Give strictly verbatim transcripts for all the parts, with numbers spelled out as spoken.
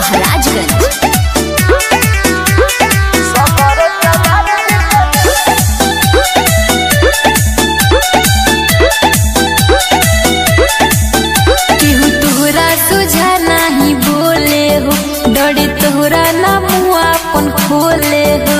महाराजगंज। केहू तोहरा सोझा नहीं बोले हो, डरे तोहरा ना मुँह अपन खोले हो।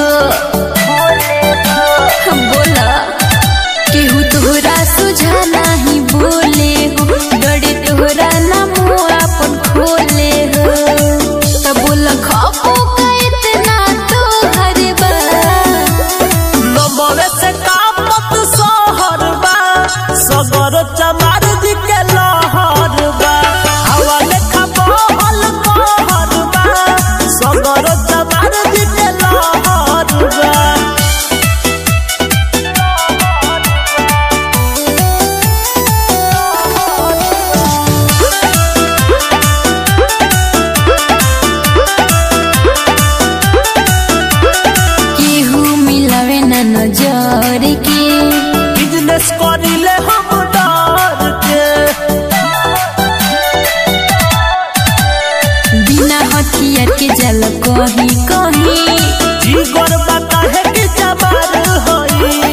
बोला केहू तोहरा सोझा नहीं बोले हो, डरे तोहरा ना मुँह अपन खोले हो। तब बोला खपो का इतना तोहर बा, नमरे से कामत सोहर बा, सगर चमार जी के लहर बा। हवा लेखा बहल कहर बा, सगर चमार जी के लहर बा। केहू मिलावे ना नजर के, बिजनेस करिले हम डर के, बिना हथियार के जल कहीं कहीं। जीगर बा काहे के जबार होई।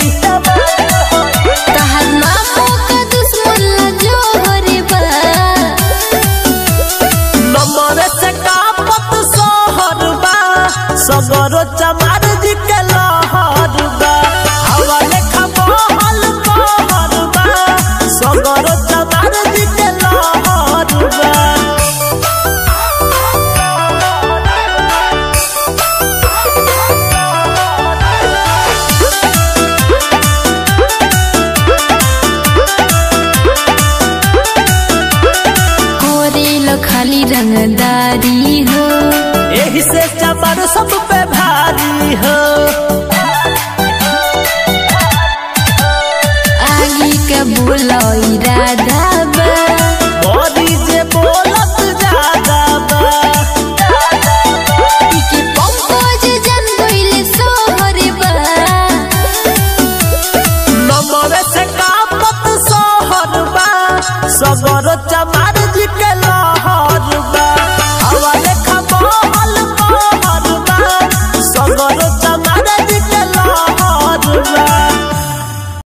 तहर नामो का दुश्मन ला जोहर बा, नमरे से कामत सोहर बा, सगर चमार जी के लहर बा। हवा लेखा बहल कहर बा, सगर चमार जी के लहर बा। कोरेलो खाली रंगदारी हो, एही से चमार सब पे भारी हो। आगे के बोलो इरादा बा, बड़ी जे बोलत ज्यादा बा। के पंकज जन गइले सोहर बा, नमरे से कामत सोहर बा, सगर चमार